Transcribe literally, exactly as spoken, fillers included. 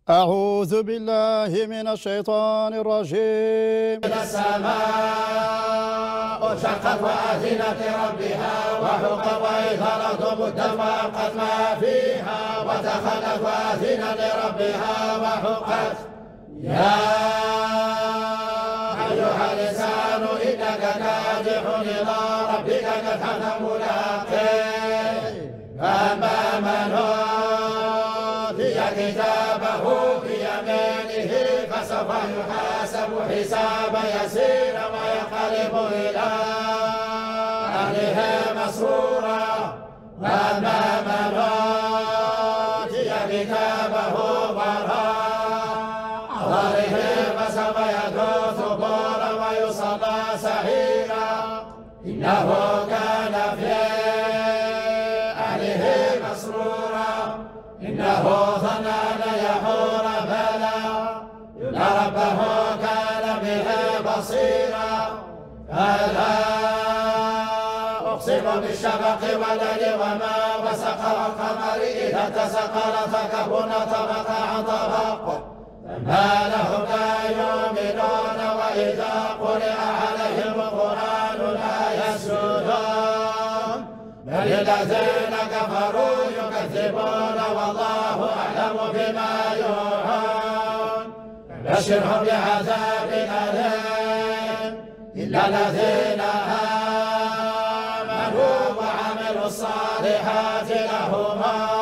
أعوذ بالله من الشيطان الرجيم. السماء شقت وأذنت ربها وحقت وإذا الأرض مدت وألقت ما فيها وتخلت وأذنت لربها وحقت. يا أيها الإنسان إنك كادح إلى ربك كدحا ملاقيه فأما من أوتي كتابه بيمينه فسوف يحاسب حسابا يسيرا وينقلب إلى أهله مسرورا. وأما من أوتي كتابه وراء ظهره فسوف يدعو ثبورا ويصلى سعيرا إنه كان في أهله مسرورا إنه ظن أن يحور بلى إن ربه كان به بصيرا. فلا أقسم بالشفق والليل وما وسق والقمر إذا اتسق لتركبن طبقا عن طبق فما لهم لا يؤمنون وإذا قرئ عليهم القرآن لا يسجدون بل الذين كفروا يكذبون والله أعلم بما يوعون. بشرهم بعذاب أليم إلا الذين آمنوا وعملوا الصالحات لهم